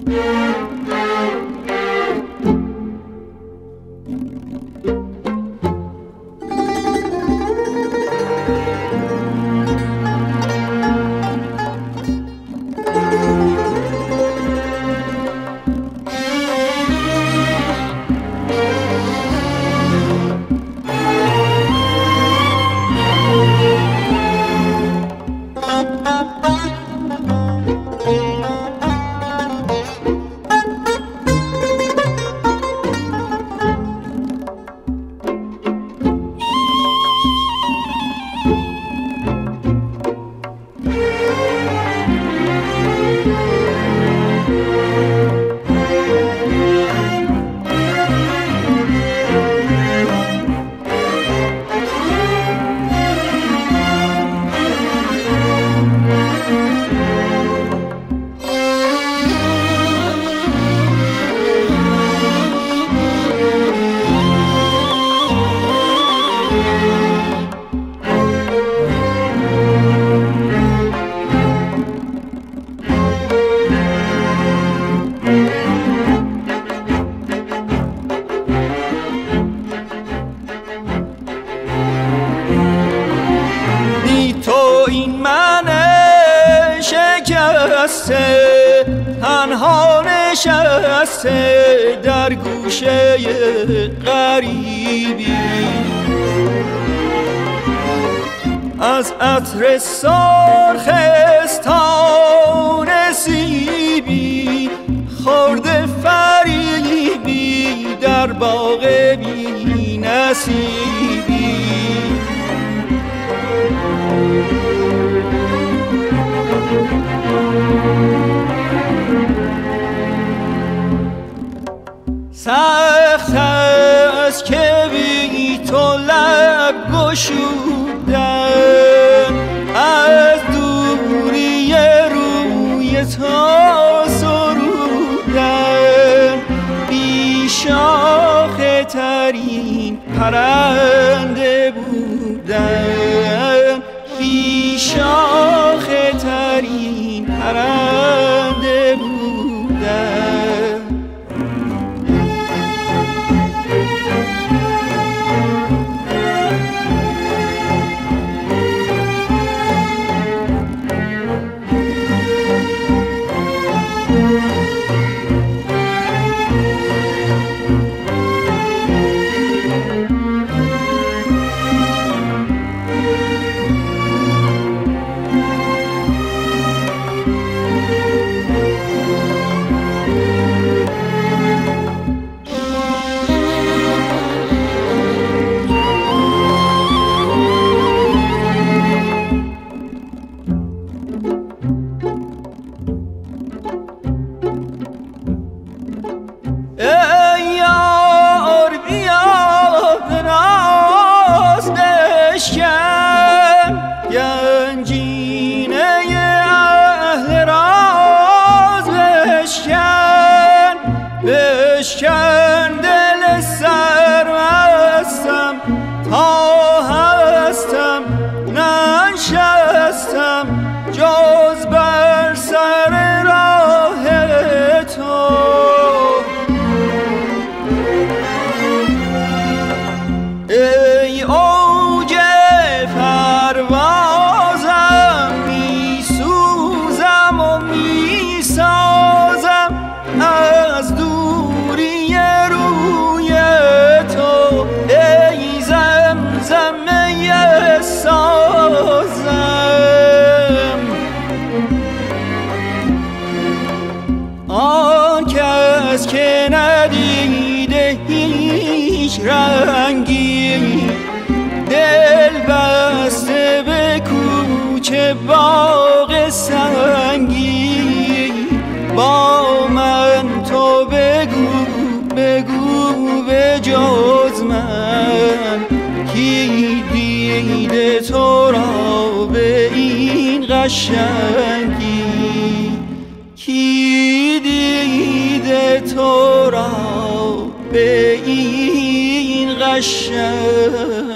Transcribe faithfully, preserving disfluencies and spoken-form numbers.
تنها نشسته در گوشه غریبی، از عطر سرخستان نصیبی خورده فریبی در باغ بی نصیبی. سخت است که بی تو لب گشودن، از دوری روی تو سرودن، بی شاخه ترین پرنده بودن، بی شاخه ترین پرنده بودن. بشکن دل سرمستم تا هستم ننشستم جز بر سر راه تو. ای اوج پروازم میسوزم و میسازم از دوری روی تو. ای زمزمه سازم آن کس که ندیده هیچ رنگی، دل بسته به کوچه باغ سنگی. با من تو بگو بگو به جز من کی دیده تو را به این قشنگی، کی دیده تو را به این قشنگی.